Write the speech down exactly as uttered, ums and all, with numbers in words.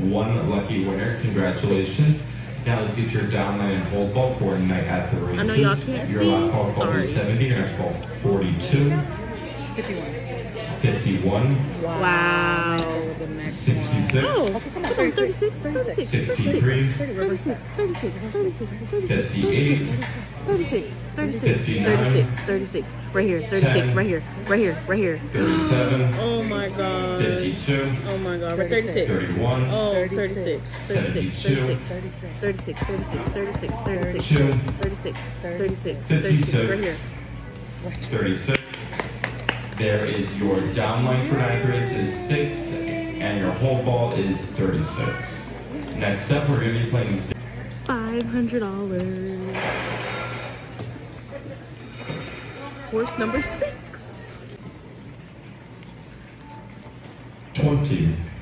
one lucky winner. Congratulations. Now let's get your downline and hold ball coordinate at the races. I know y'all can't Your see. last ball called Sorry. is seventy, your next ball forty-two. fifty-one. fifty-one. Wow. sixty-six. Oh, come on, thirty-six, thirty-six, sixty-three. thirty-six, thirty-six, thirty-six, thirty-six, fifty-eight. thirty-six, thirty-six, fifty-nine. thirty-six, thirty-six, right here, thirty-six, ten. right here, right here, right here. thirty-seven. Oh my god. fifty-two. Oh my god, we're thirty-six. thirty-one. Oh, thirty-six, thirty-six, seventy-two. thirty-six, thirty-six, thirty-six, thirty-six, Two. thirty-six, thirty-six, thirty-six, right here. thirty-six. There is your downline for address is six, and your hold ball is thirty-six. Next up, we're going to be playing Five hundred dollars. Horse number six. twenty.